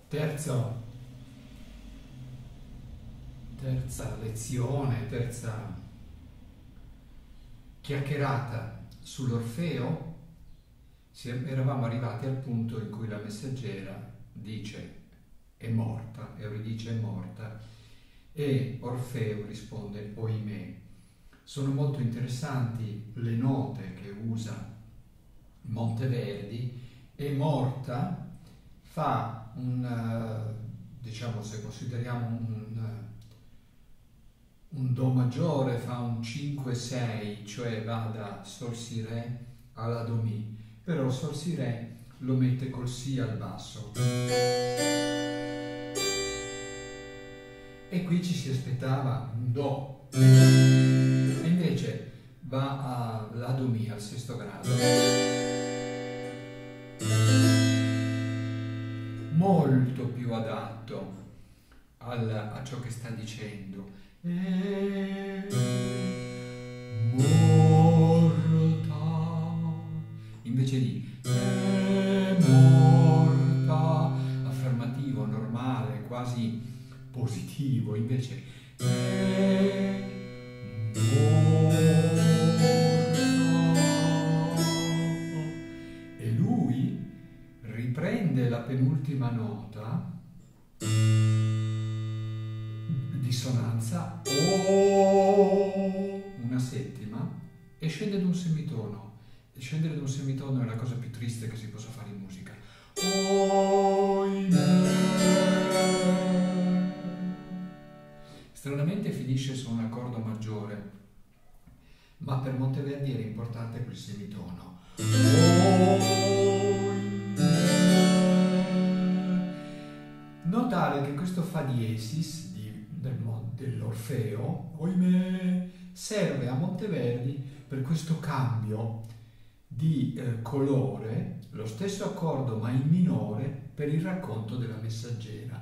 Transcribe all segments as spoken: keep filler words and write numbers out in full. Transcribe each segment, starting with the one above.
Terza, terza lezione, terza chiacchierata sull'Orfeo. Eravamo arrivati al punto in cui la messaggera dice è morta, Euridice è morta, e Orfeo risponde oimè. Sono molto interessanti le note che usa Monteverdi. È morta fa un, diciamo, se consideriamo un, un Do maggiore, fa un cinque sei, cioè va da Sol Si Re alla Do Mi, però Sol Si Re lo mette col Si al basso. E qui ci si aspettava un Do, e invece va alla Do Mi al sesto grado. Molto più adatto al, a ciò che sta dicendo. È morta, invece di è morta, affermativo, normale, quasi positivo, invece è morta. E lui riprende la penultima nota, dissonanza, oh, una settima, e scende ad un semitono. E scendere ad un semitono è la cosa più triste che si possa fare in musica. Stranamente finisce su un accordo maggiore, ma per Monteverdi era importante quel semitono. Notare che questo fa diesis di, del, dell'Orfeo, oimè, serve a Monteverdi per questo cambio di eh, colore, lo stesso accordo ma in minore, per il racconto della messaggera.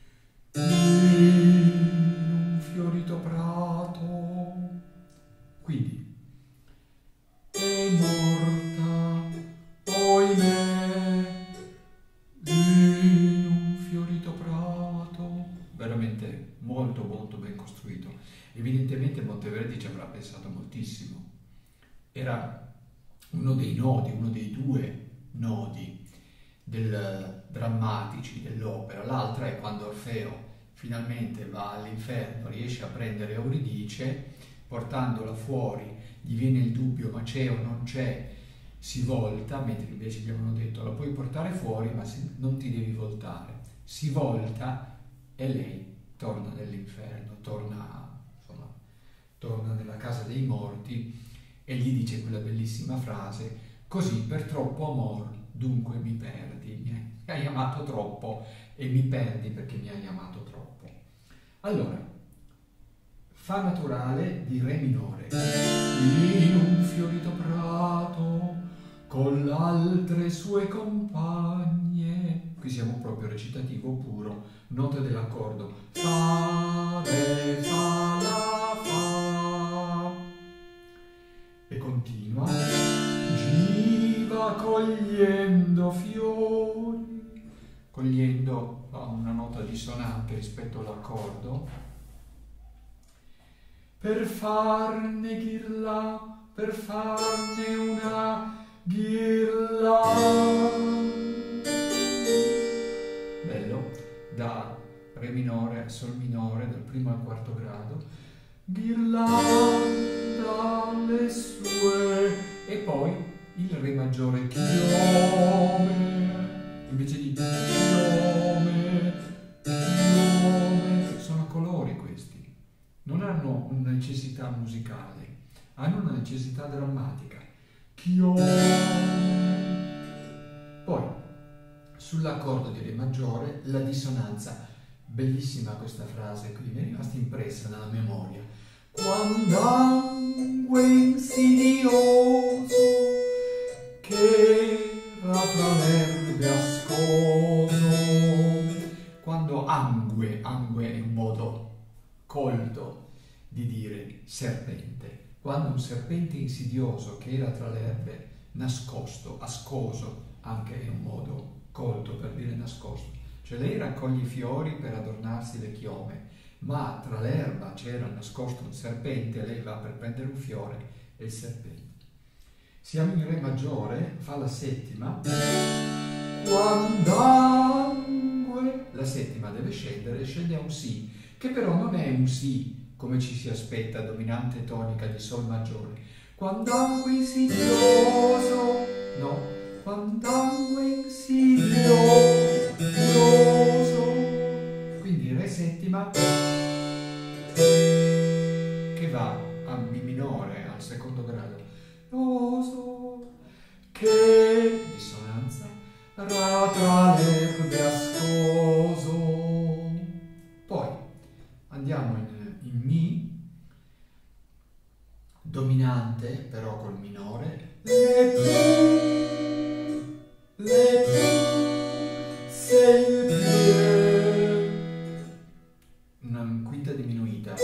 In un fiorito prato, quindi è morta, oimè, in un fiorito prato. Veramente molto molto ben costruito. Evidentemente Monteverdi ci avrà pensato moltissimo. Era uno dei nodi, uno dei due nodi del, drammatici dell'opera. L'altra è quando Orfeo finalmente va all'inferno, riesce a prendere Euridice, portandola fuori, gli viene il dubbio, ma c'è o non c'è, si volta, mentre invece gli avevano detto la puoi portare fuori, ma non ti devi voltare. Si volta e lei torna nell'inferno, torna, insomma, torna nella casa dei morti, e gli dice quella bellissima frase: così per troppo amor dunque mi perdi, mi hai amato troppo e mi perdi perché mi hai amato troppo. Allora, Fa naturale di Re minore. In un fiorito prato con l'altre sue compagne, qui siamo proprio recitativo puro, note dell'accordo Fa, Re, Fa, La, Fa, e continua, giva cogliendo fiori, cogliendo una nota dissonante rispetto all'accordo, per farne ghirla, per farne una ghirla. Bello, da Re minore a Sol minore, dal primo al quarto grado, ghirlanda le sue, e poi il Re maggiore chiome, invece di chiome, chiome, sono colori questi, non hanno una necessità musicale, hanno una necessità drammatica. Chiome. Poi, sull'accordo di Re maggiore, la dissonanza. Bellissima questa frase qui, mi è rimasta impressa nella memoria. Quand'angue insidioso che era fra l'erbe ascoso. Quando angue, angue è un modo colto di dire serpente. Quando un serpente insidioso che era tra le erbe, nascosto, ascoso, anche è un modo colto per dire nascosto, Cioè lei raccoglie i fiori per adornarsi le chiome, ma tra l'erba c'era nascosto un serpente, lei va per prendere un fiore e il serpente. Siamo in Re maggiore, fa la settima. Quand'angue, la settima deve scendere, e scende a un Si, che però non è un Si come ci si aspetta, dominante tonica di Sol maggiore. Quand'angue insidioso, no, quand'angue insidioso, quindi Re settima che va a Mi minore al secondo grado, che dissonanza ra tra l'erbe ascoso. Poi andiamo in, in Mi dominante però col minore, le le sei pie, una quinta diminuita.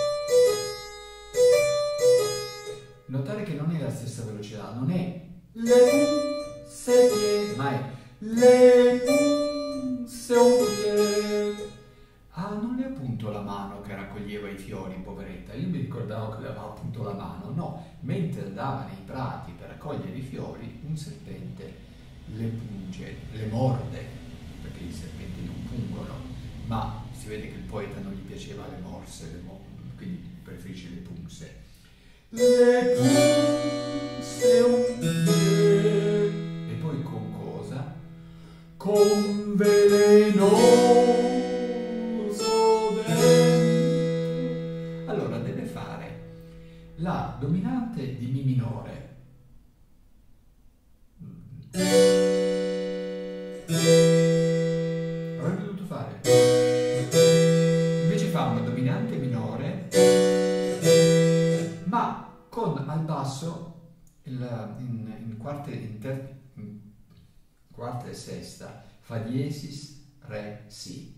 Notare che non è la stessa velocità, non è le sei pie, ma è le sei pie. Ah, non le ha appunto la mano che raccoglieva i fiori, poveretta. Io mi ricordavo che le aveva appunto la mano. No, mentre andava nei prati per raccogliere i fiori, un serpente le punge, le morde, perché i serpenti non pungono, ma si vede che il poeta non gli piaceva le morse, le mo quindi preferisce le punse. Le punse un pie. E poi con cosa? Con veleno. Allora deve fare la dominante di Mi minore, avrebbe dovuto fare, invece fa una dominante minore, ma con al basso il, in, in, quarta, in, ter, in quarta e sesta fa diesis Re Si.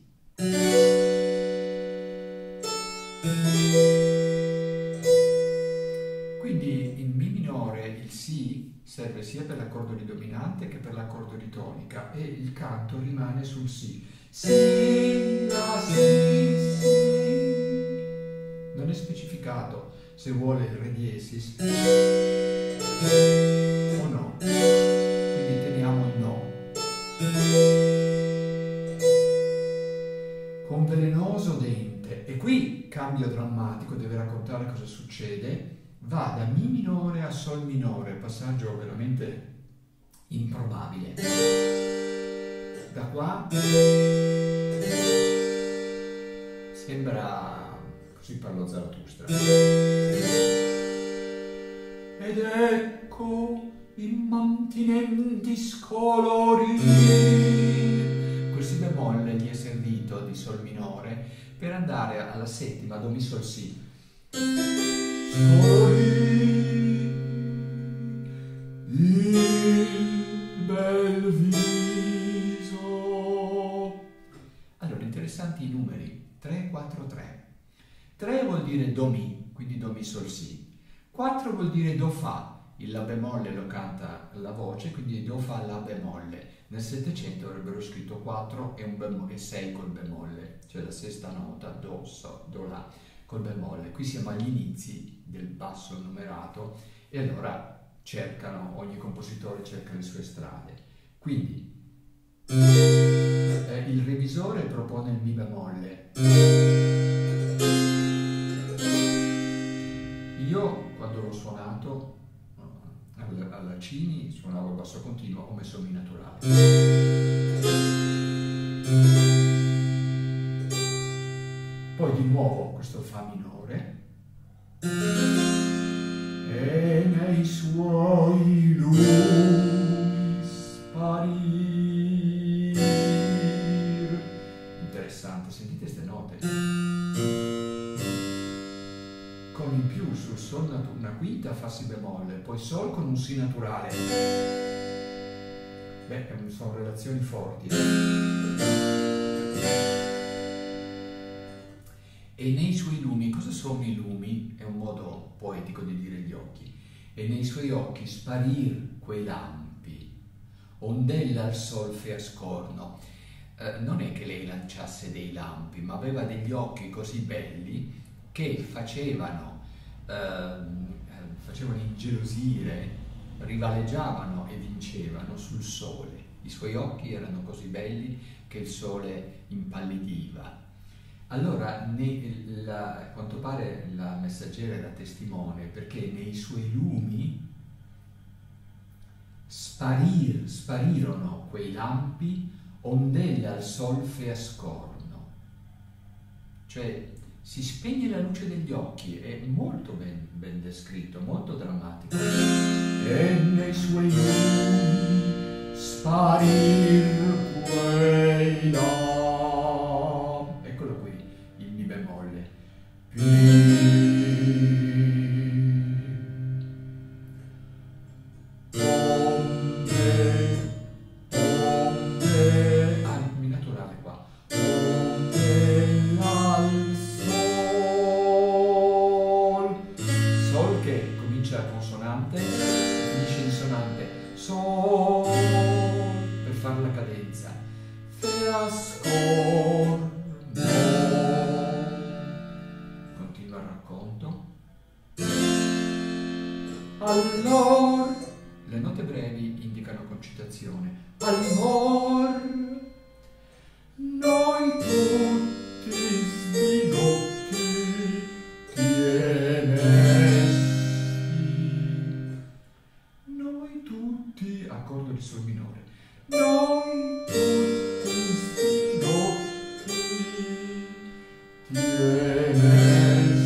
Quindi in Mi minore il Si serve sia per l'accordo di dominante che per l'accordo di tonica e il canto rimane sul Si. Si, La, Si, Si. Non è specificato se vuole il Re diesis o no, quindi teniamo il No. Con velenoso dente, e qui cambio drammatico, deve raccontare cosa succede. Va da Mi minore a Sol minore, passaggio veramente improbabile. Da qua sembra, così parlò Zarathustra. Ed ecco immantinenti scolori. Quel Si bemolle gli è servito di Sol minore per andare alla settima Do Mi Sol Si. Scolori il bel viso. Allora, interessanti i numeri tre, quattro, tre. tre vuol dire Do Mi, quindi Do Mi Sol Si. quattro vuol dire Do Fa, il La bemolle lo canta la voce, quindi Do Fa La bemolle. Nel Settecento avrebbero scritto quattro e, un bemolle, e sei col bemolle, cioè la sesta nota Do, So, Do, La col bemolle. Qui siamo agli inizi del basso numerato e allora cercano, ogni compositore cerca le sue strade. Quindi eh, il revisore propone il Mi bemolle. Io quando l'ho suonato alla Cini suonavo il basso continuo, ho messo Mi naturale. Poi di nuovo questo Fa minore e nei suoi lumi sparir. Interessante, sentite queste note. Con in più sul Sol una quinta fa Si bemolle, poi Sol con un Si naturale. Beh, sono relazioni forti. E nei suoi lumi, cosa sono i lumi? È un modo poetico di dire gli occhi. E nei suoi occhi sparir quei lampi, ondella al sol fe a scorno. eh, non è che lei lanciasse dei lampi, ma aveva degli occhi così belli che facevano, eh, facevano ingelosire, rivaleggiavano e vincevano sul sole. I suoi occhi erano così belli che il sole impallidiva. Allora, ne, la, a quanto pare la messaggera era testimone, perché nei suoi lumi sparir, sparirono quei lampi, ondelle al solfe a scorno. Cioè, si spegne la luce degli occhi, è molto ben, ben descritto, molto drammatico. E nei suoi lumi sparir quei lampi. Eccolo qui, il mi bemolle. Onde, onde, ah, mi naturale qua. Onde al sol. Sol che comincia consonante, finisce in sonante. Sol, per fare la cadenza. Fe ascorno. Continua il racconto. Allor, le note brevi indicano concitazione. Allor, noi tutti sbigotti tiemesti. Noi tutti, accordo di sol minore. Noi tutti sbigotti tiemesti.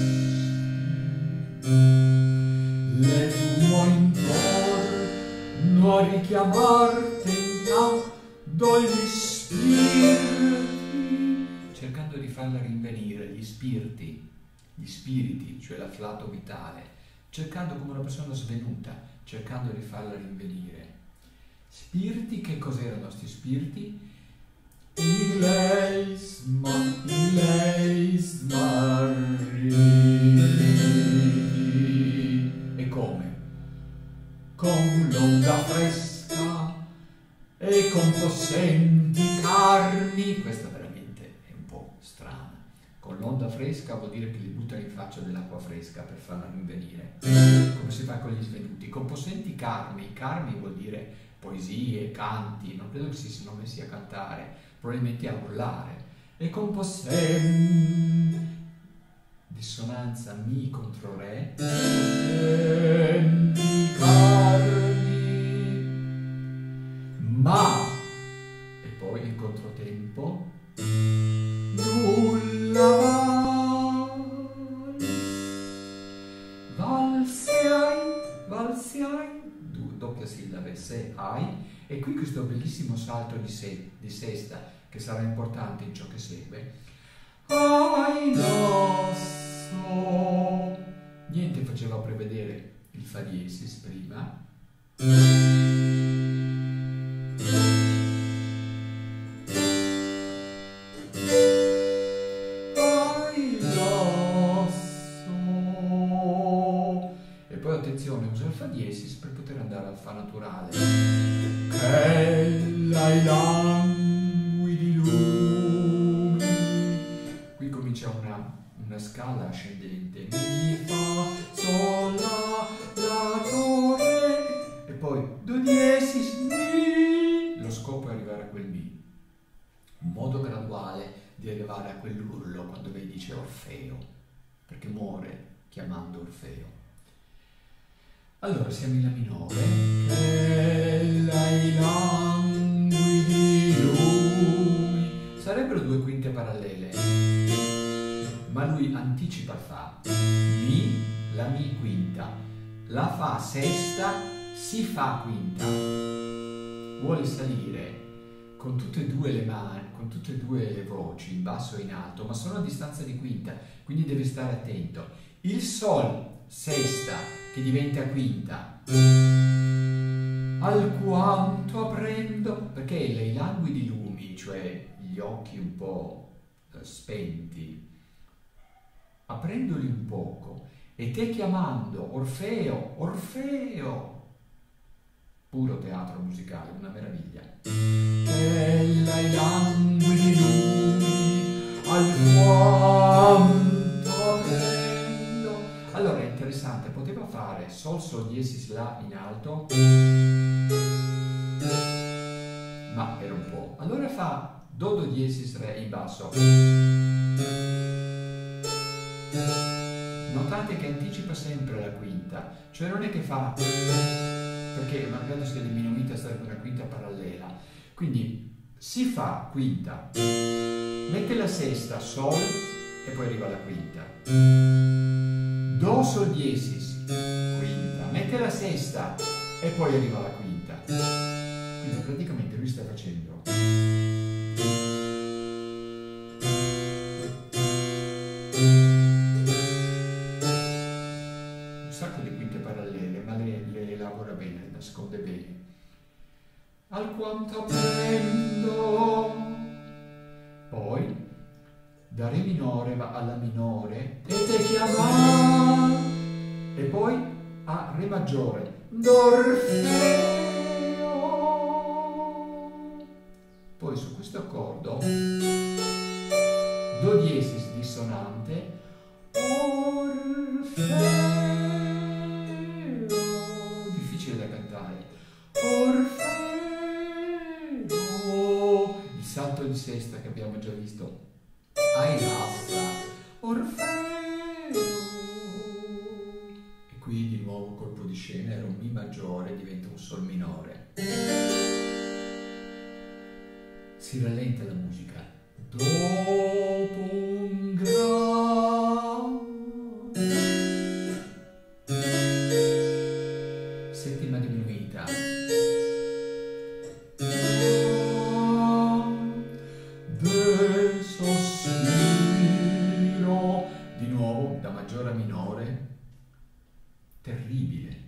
Le tuo intorno a richiamar tentando gli spiriti, cercando di farla rinvenire, gli spiriti, gli spiriti, cioè l'afflato vitale, cercando come una persona svenuta, cercando di farla rinvenire. Spiriti, che cos'erano sti spiriti? In lei sma, in lei smarriti. E come? Con l'onda fresca e con possenti carni. Questa veramente è un po' strana. Con l'onda fresca vuol dire che li buttano in faccia dell'acqua fresca per farla rinvenire, come si fa con gli svenuti. Con possenti carmi, carmi vuol dire poesie, canti, non credo che si siano messi a cantare, probabilmente a urlare. E con possenti, dissonanza mi contro re, possenti carmi, ma, e poi in controtempo, nulla vals, valse hai, valse hai, doppia sillabe, se hai, e qui questo bellissimo salto di, se, di sesta, che sarà importante in ciò che segue. Ai nosso, niente faceva prevedere il fa diesis prima. Attenzione, usa il fa diesis per poter andare al fa naturale. Che l'hai languidi lumi. Qui comincia una, una scala ascendente. Mi fa, sol, la, la, do, re. E poi do diesis, mi. Lo scopo è arrivare a quel mi. Un modo graduale di arrivare a quell'urlo quando lei dice Orfeo, perché muore chiamando Orfeo. Allora siamo in la minore. Che l'hai languidi lumi. Sarebbero due quinte parallele, ma lui anticipa il fa. Mi, la mi quinta, la fa sesta, si fa quinta. Vuole salire con tutte e due le mani, con tutte e due le voci, in basso e in alto, ma sono a distanza di quinta, quindi deve stare attento. Il sol sesta che diventa quinta, alquanto aprendo, perché lei languidi lumi, cioè gli occhi un po' spenti, aprendoli un poco, e te chiamando Orfeo, Orfeo, puro teatro musicale, una meraviglia. E l'hai languidi Sol diesis La in alto, ma era un po'. Allora fa Do, Do diesis, Re in basso. Notate che anticipa sempre la quinta, cioè non è che fa, perché malgrado sia diminuita sarebbe una quinta parallela, quindi si fa quinta, mette la sesta, Sol, e poi arriva la quinta. Do, Sol diesis, quinta, mette la sesta, e poi arriva la quinta. Quindi praticamente lui sta facendo un sacco di quinte parallele, ma le, le elabora bene, le nasconde bene. Alquanto prendo, poi da Re minore va alla minore e te chiama, e poi a Re maggiore, d'Orfeo. Poi su questo accordo Do diesis dissonante, Orfeo, difficile da cantare, Orfeo, il salto di sesta che abbiamo già visto, ai lassa, Orfeo, e qui di nuovo colpo di scena, era un Mi maggiore, diventa un Sol minore, si rallenta la musica, dopo un grande settima diminuita, de sospiro, di nuovo da maggiore a minore, terribile,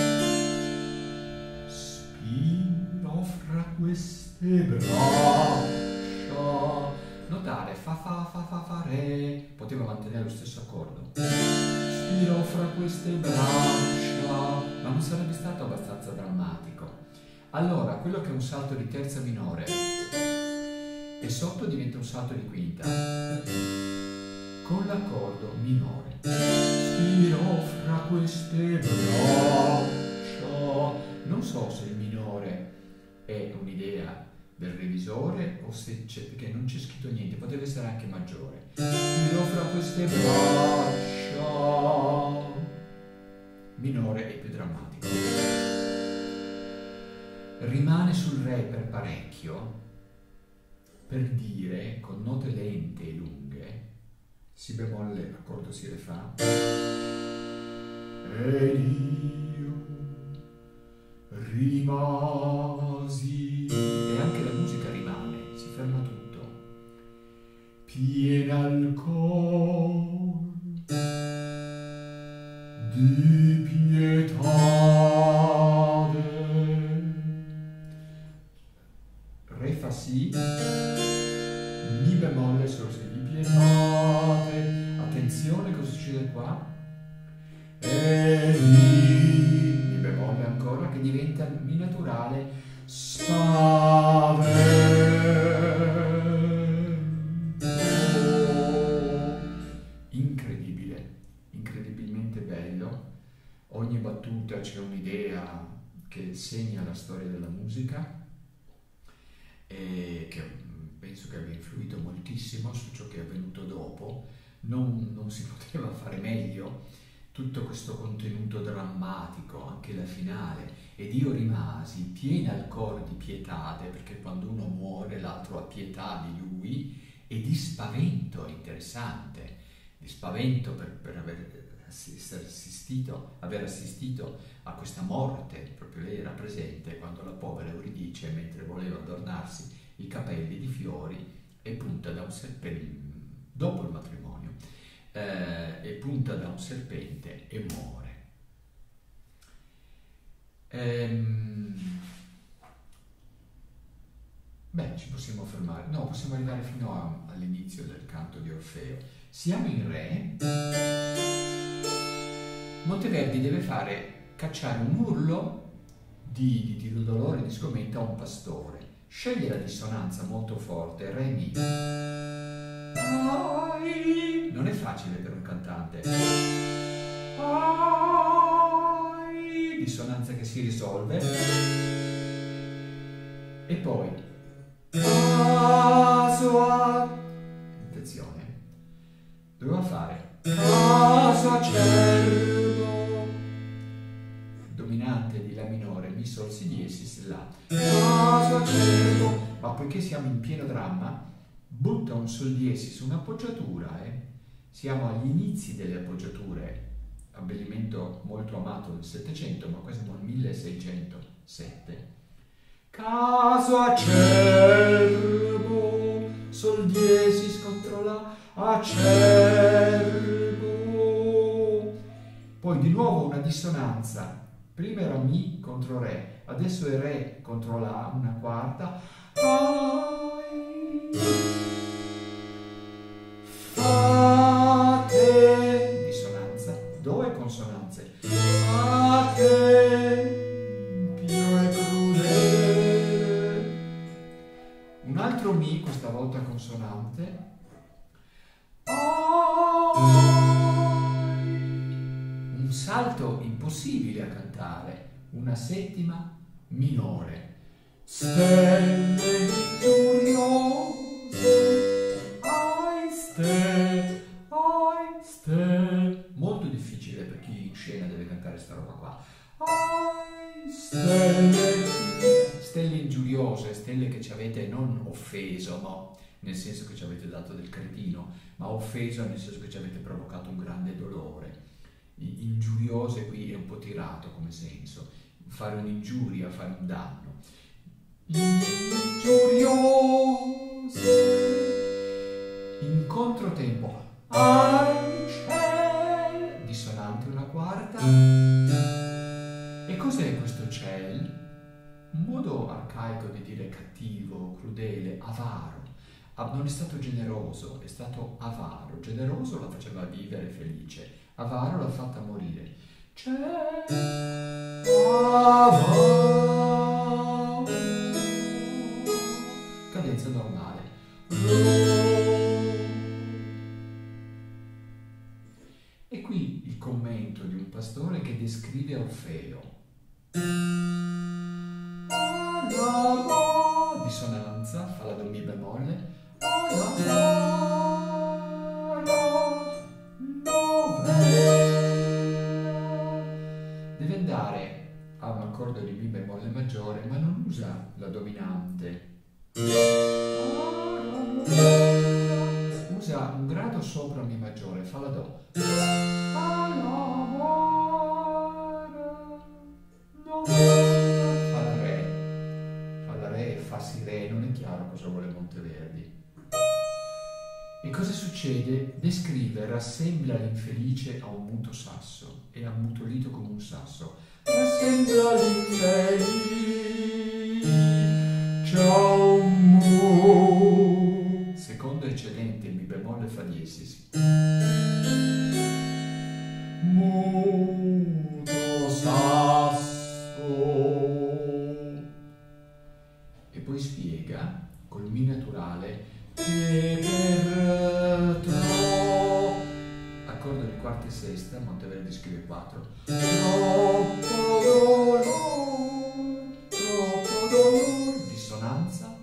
spiro fra queste braccia, notare fa fa fa fa fa re, poteva mantenere lo stesso accordo, spiro fra queste braccia, ma non sarebbe stato abbastanza drammatico. Allora quello che è un salto di terza minore e sotto diventa un salto di quinta con l'accordo minore, spiro fra queste braccia. Non so se il minore è un'idea del revisore o se c'è, perché non c'è scritto niente, poteva essere anche maggiore, spiro fra queste braccia, minore è più drammatico, rimane sul Re per parecchio, per dire con note lente e lunghe, Si bemolle, l'accordo si rifà, ed io rimasi, e anche la musica rimane, si ferma tutto, piena al cor di pietade. Re fa Si, Mi bemolle solo se di pietate. Attenzione, cosa succede qua? E Mi, Mi bemolle ancora, che diventa Mi naturale, spavento. Incredibile, incredibilmente bello. Ogni battuta c'è un'idea che segna la storia della musica e che penso che abbia influito moltissimo su ciò che è avvenuto dopo. Non, non si poteva fare meglio, tutto questo contenuto drammatico, anche la finale, ed io rimasi piena al cor di pietate, perché quando uno muore l'altro ha pietà di lui, e di spavento, è interessante, di spavento per, per aver assistito, aver assistito a questa morte. Proprio lei era presente quando la povera Euridice, mentre voleva adornarsi i capelli di fiori, e punta da un serpente, dopo il matrimonio, eh, e punta da un serpente e muore. Ehm, beh, ci possiamo fermare, no, possiamo arrivare fino a, all'inizio del canto di Orfeo. Siamo in Re. Monteverdi deve fare cacciare un urlo di, di, di dolore, di sgomenta a un pastore. Sceglie la dissonanza molto forte, Re Mi. Ai, non è facile per un cantante. Ai, dissonanza che si risolve, e poi caso a, attenzione, doveva fare caso acerbo, dominante di La minore, Mi Sol Si diesis, La, caso acerbo, ma poiché siamo in pieno dramma, butta un Sol diesis, un'appoggiatura, eh? Siamo agli inizi delle appoggiature, abbellimento molto amato del Settecento, ma qua siamo nel milleseicentosette. Caso acerbo, Sol diesis contro La, acerbo. Poi di nuovo una dissonanza, prima era Mi contro Re, adesso è Re contro La, una quarta. Ai, fate, dissonanza, Do e consonanze, fate, pio e crudele. Un altro Mi, questa volta consonante, un salto impossibile a cantare, una settima minore. Stelle vittoriose, ai ste, ai ste. Molto difficile per chi in scena deve cantare sta roba qua. Ai stelle, stelle ingiuriose, stelle che ci avete non offeso, no, nel senso che ci avete dato del cretino, ma offeso nel senso che ci avete provocato un grande dolore. Ingiuriose qui è un po' tirato come senso, fare un'ingiuria, fare un danno. Ingiuriose, in controtempo, ai ciel, dissonante una quarta. E cos'è questo ciel? Un modo arcaico di dire cattivo, crudele, avaro. Non è stato generoso, è stato avaro. Generoso la faceva vivere felice, avaro l'ha fatta morire. Ciel, avaro, cadenza normale. E qui il commento di un pastore che descrive Orfeo. Dissonanza, fa la Do Mi bemolle. Deve andare a un accordo di Mi bemolle maggiore, ma non usa la dominante. Usa un grado sopra Mi maggiore, fa la Do. Fa la Re, fa la Re, fa Si Re, non è chiaro cosa vuole Monteverdi. E cosa succede? Descrive, rassembla l'infelice a un muto sasso, è ammutolito come un sasso. Rassembla l'infelice a un muto. Secondo eccedente, Mi bemolle fa diesis. Muto sasso. E poi spiega col Mi naturale che per tro, accordo di quarta e sesta, Monteverdi scrive quattro, troppo dolore, troppo dolore, dissonanza.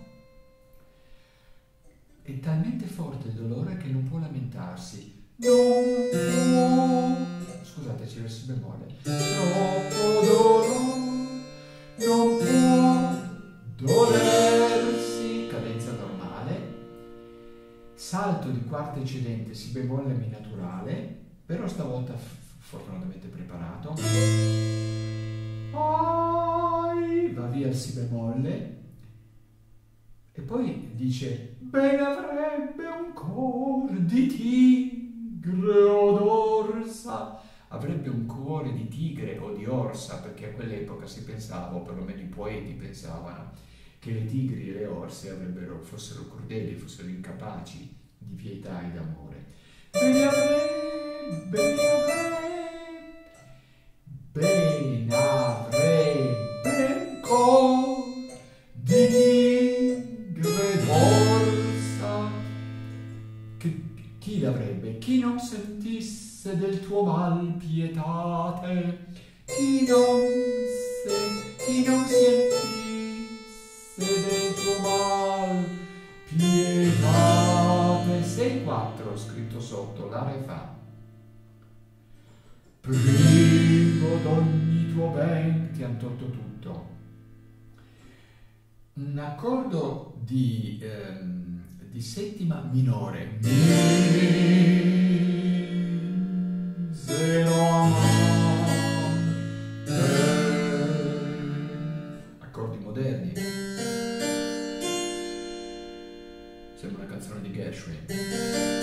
È talmente forte il dolore che non può lamentarsi, non può, scusate, ci verso il bemolle, troppo dolore, non può dolersi, cadenza normale, salto di quarta eccedente, Si bemolle Mi naturale, però stavolta fortunatamente preparato, ai, va via il Si bemolle, e poi dice, ben avrebbe un cor di tigre o d'orsa, avrebbe un cuore di tigre o di orsa, perché a quell'epoca si pensava, o perlomeno i poeti pensavano, che le tigri e le orse avrebbero, fossero crudeli, fossero incapaci di pietà e d'amore. Ben avrebbe, ben avrebbe, ben avrebbe un cor di tigre d'orsa. Che, chi l'avrebbe? Chi non sentisse del tuo mal pietate, chi non se, chi non si empisse del tuo mal, pietate. sei quattro scritto sotto, la re fa. Privo d'ogni tuo ben, ti han tolto tutto. Un accordo di, ehm, di settima minore. Mi se lo amate. Accordi moderni. Sembra una canzone di Gershwin.